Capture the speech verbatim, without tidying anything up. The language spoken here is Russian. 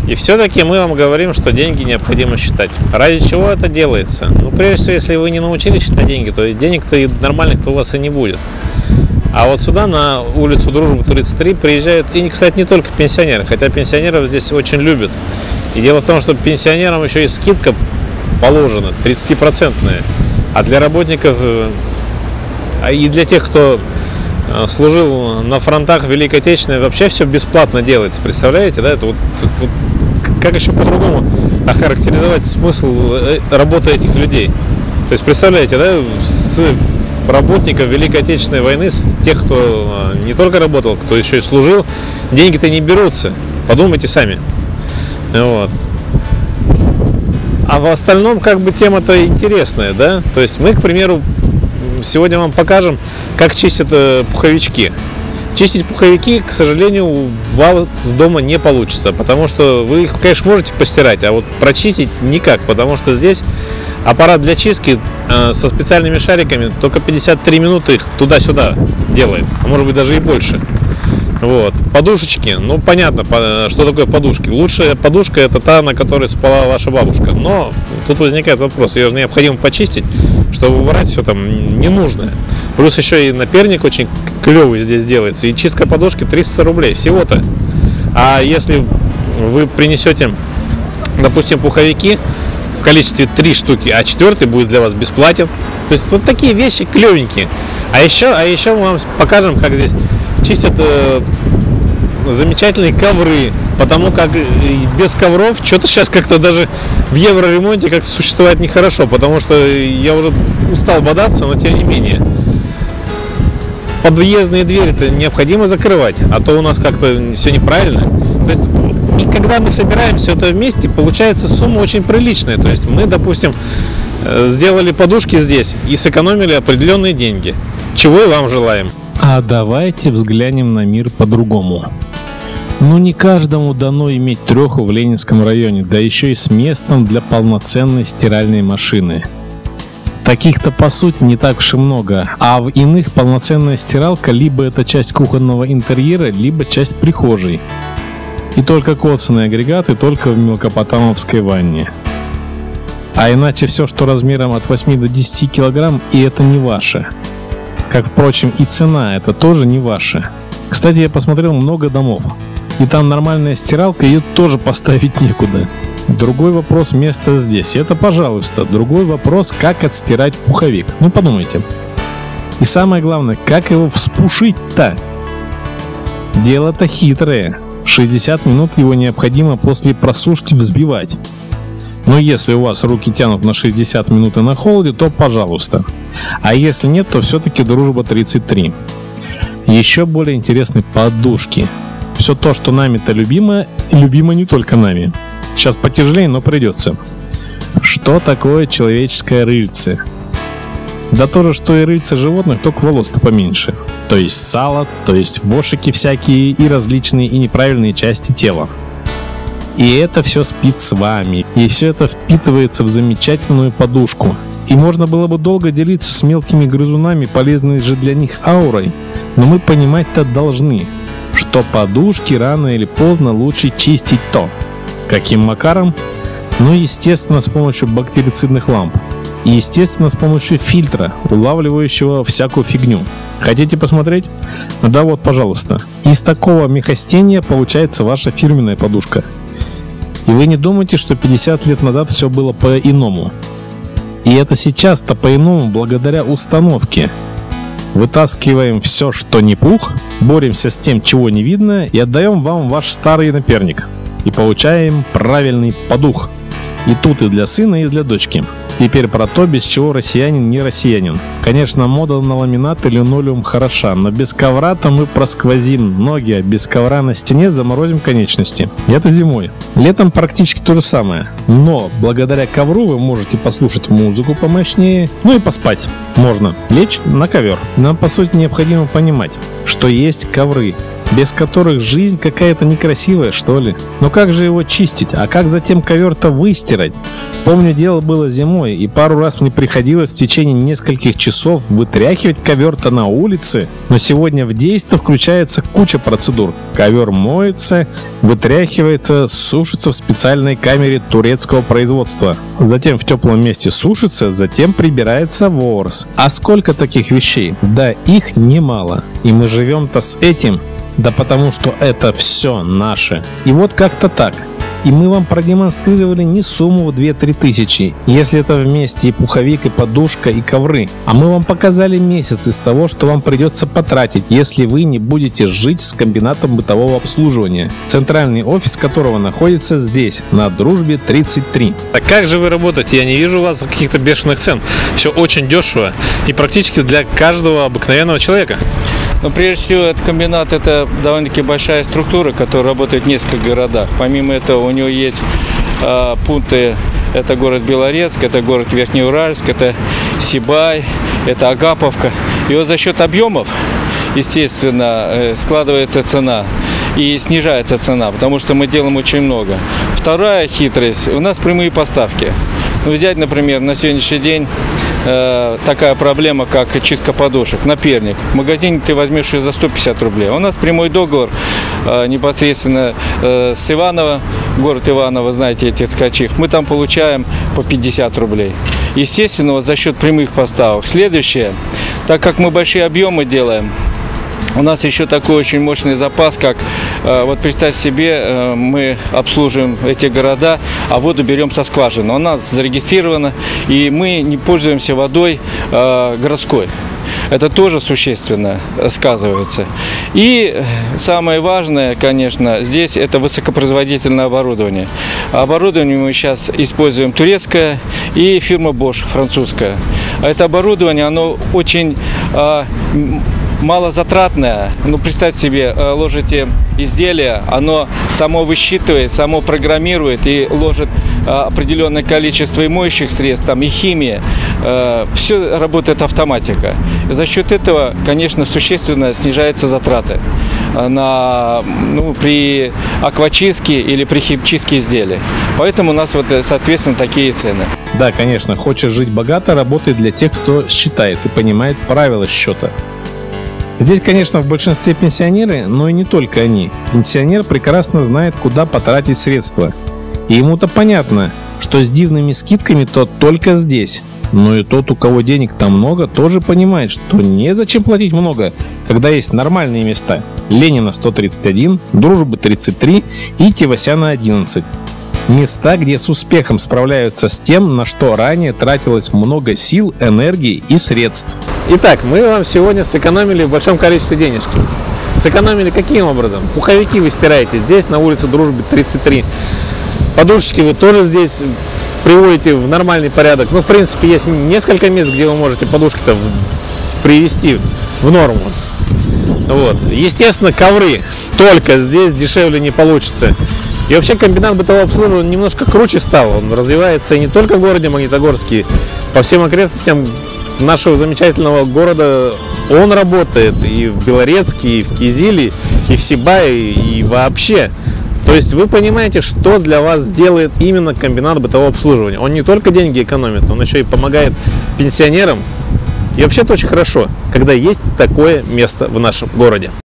И все-таки мы вам говорим, что деньги необходимо считать. Ради чего это делается? Ну, прежде всего, если вы не научились считать деньги, то денег-то и нормальных-то у вас и не будет. А вот сюда, на улицу Дружбы тридцать три, приезжают, и, кстати, не только пенсионеры, хотя пенсионеров здесь очень любят. И дело в том, что пенсионерам еще и скидка положена, тридцатипроцентная. А для работников, и для тех, кто служил на фронтах Великой Отечественной, вообще все бесплатно делается. Представляете, да? Это вот, вот как еще по-другому охарактеризовать смысл работы этих людей? То есть, представляете, да, с работников Великой Отечественной войны, с тех, кто не только работал, кто еще и служил, деньги-то не берутся. Подумайте сами. Вот. А в остальном, как бы, тема-то интересная, да? То есть мы, к примеру, сегодня вам покажем, как чистят пуховички. Чистить пуховики, к сожалению, у вас дома не получится, потому что вы их, конечно, можете постирать, а вот прочистить никак, потому что здесь аппарат для чистки э, со специальными шариками только пятьдесят три минуты их туда-сюда делает, а может быть даже и больше. Вот. Подушечки, ну понятно, что такое подушки. Лучшая подушка — это та, на которой спала ваша бабушка. Но тут возникает вопрос, ее же необходимо почистить, чтобы убрать все там ненужное. Плюс еще и наперник очень клевый здесь делается. И чистка подушки триста рублей всего-то. А если вы принесете, допустим, пуховики в количестве три штуки, а четвертый будет для вас бесплатен. То есть вот такие вещи клевенькие. А еще, а еще мы вам покажем, как здесь чистят э, замечательные ковры, потому как без ковров что-то сейчас как-то даже в евроремонте как-то существовать нехорошо, потому что я уже устал бодаться, но тем не менее. Подъездные двери-то необходимо закрывать, а то у нас как-то все неправильно. То есть, и когда мы собираем все это вместе, получается сумма очень приличная. То есть мы, допустим, сделали подушки здесь и сэкономили определенные деньги, чего и вам желаем. А давайте взглянем на мир по-другому. Ну, не каждому дано иметь треху в Ленинском районе, да еще и с местом для полноценной стиральной машины. Таких-то по сути не так уж и много, а в иных полноценная стиралка либо это часть кухонного интерьера, либо часть прихожей. И только коцанный агрегат, и только в мелкопотамовской ванне. А иначе все, что размером от восьми до десяти килограмм, и это не ваше. Как, впрочем, и цена это тоже не ваша. Кстати, я посмотрел много домов, и там нормальная стиралка, ее тоже поставить некуда. Другой вопрос — место здесь. Это, пожалуйста. Другой вопрос — как отстирать пуховик. Ну, подумайте. И самое главное, как его вспушить-то? Дело-то хитрое. шестьдесят минут его необходимо после просушки взбивать. Но если у вас руки тянут на шестьдесят минут и на холоде, то пожалуйста. А если нет, то все-таки Дружба тридцать три. Еще более интересны подушки. Все то, что нами-то любимо, любимо не только нами. Сейчас потяжелее, но придется. Что такое человеческое рыльце? Да то же, что и рыльце животных, только волос-то поменьше. То есть сало, то есть вошики всякие и различные и неправильные части тела. И это все спит с вами. И все это впитывается в замечательную подушку. И можно было бы долго делиться с мелкими грызунами, полезной же для них аурой. Но мы понимать-то должны, что подушки рано или поздно лучше чистить то. Каким макаром? Ну, естественно, с помощью бактерицидных ламп. И, естественно, с помощью фильтра, улавливающего всякую фигню. Хотите посмотреть? Да вот, пожалуйста. Из такого мехостения получается ваша фирменная подушка. И вы не думайте, что пятьдесят лет назад все было по-иному. И это сейчас-то по-иному благодаря установке. Вытаскиваем все, что не пух, боремся с тем, чего не видно, и отдаем вам ваш старый наперник. И получаем правильный подух. И тут и для сына, и для дочки. Теперь про то, без чего россиянин не россиянин. Конечно, мода на ламинат и линолеум хороша, но без ковра-то мы просквозим ноги, а без ковра на стене заморозим конечности. И это зимой. Летом практически то же самое. Но благодаря ковру вы можете послушать музыку помощнее, ну и поспать. Можно лечь на ковер. Нам, по сути, необходимо понимать, что есть ковры, без которых жизнь какая-то некрасивая, что ли. Но как же его чистить? А как затем ковер-то выстирать? Помню, дело было зимой, и пару раз мне приходилось в течение нескольких часов вытряхивать ковер-то на улице. Но сегодня в действие включается куча процедур. Ковер моется, вытряхивается, сушится в специальной камере турецкого производства. Затем в теплом месте сушится, затем прибирается ворс. А сколько таких вещей? Да их немало. И мы живем-то с этим. Да потому что это все наше. И вот как-то так. И мы вам продемонстрировали не сумму в две-три тысячи, если это вместе и пуховик, и подушка, и ковры. А мы вам показали месяц из того, что вам придется потратить, если вы не будете жить с комбинатом бытового обслуживания, центральный офис которого находится здесь, на Дружбе тридцать три. А как же вы работаете? Я не вижу у вас каких-то бешеных цен. Все очень дешево и практически для каждого обыкновенного человека. Но прежде всего, этот комбинат – это довольно-таки большая структура, которая работает в нескольких городах. Помимо этого, у него есть э, пункты, это город Белорецк, это город Верхнеуральск, это Сибай, это Агаповка. И вот за счет объемов, естественно, э, складывается цена и снижается цена, потому что мы делаем очень много. Вторая хитрость – у нас прямые поставки. Ну, взять, например, на сегодняшний день э, такая проблема, как чистка подушек, наперник. В магазине ты возьмешь ее за сто пятьдесят рублей. У нас прямой договор э, непосредственно э, с Иваново, город Иваново, знаете, эти ткачи. Мы там получаем по пятьдесят рублей. Естественно, вот за счет прямых поставок. Следующее, так как мы большие объемы делаем, у нас еще такой очень мощный запас, как, э, вот представьте себе, э, мы обслуживаем эти города, а воду берем со скважины. У нас зарегистрировано, и мы не пользуемся водой э, городской. Это тоже существенно сказывается. И самое важное, конечно, здесь это высокопроизводительное оборудование. Оборудование мы сейчас используем турецкое и фирма Bosch французская. Это оборудование, оно очень э, малозатратное. Ну, представьте себе, ложите изделие, оно само высчитывает, само программирует и ложит определенное количество и моющих средств, там, и химия. Все работает автоматика. За счет этого, конечно, существенно снижаются затраты на, ну, при аквачистке или при химчистке изделий. Поэтому у нас, вот, соответственно, такие цены. Да, конечно, хочешь жить богато, работает для тех, кто считает и понимает правила счета. Здесь, конечно, в большинстве пенсионеры, но и не только они. Пенсионер прекрасно знает, куда потратить средства. И ему-то понятно, что с дивными скидками тот только здесь. Но и тот, у кого денег-то много, тоже понимает, что незачем платить много, когда есть нормальные места. Ленина сто тридцать один, Дружбы тридцать три и Тевасяна одиннадцать. Места, где с успехом справляются с тем, на что ранее тратилось много сил, энергии и средств. Итак, мы вам сегодня сэкономили в большом количестве денежки. Сэкономили каким образом? Пуховики вы стираете здесь, на улице Дружбы тридцать три. Подушечки вы тоже здесь приводите в нормальный порядок. Ну, в принципе, есть несколько мест, где вы можете подушки-то привести в норму. Вот. Естественно, ковры только здесь дешевле не получится. И вообще комбинат бытового обслуживания немножко круче стал. Он развивается и не только в городе Магнитогорске, по всем окрестностям нашего замечательного города он работает и в Белорецке, и в Кизиле, и в Сибае, и вообще. То есть вы понимаете, что для вас сделает именно комбинат бытового обслуживания. Он не только деньги экономит, он еще и помогает пенсионерам. И вообще-то очень хорошо, когда есть такое место в нашем городе.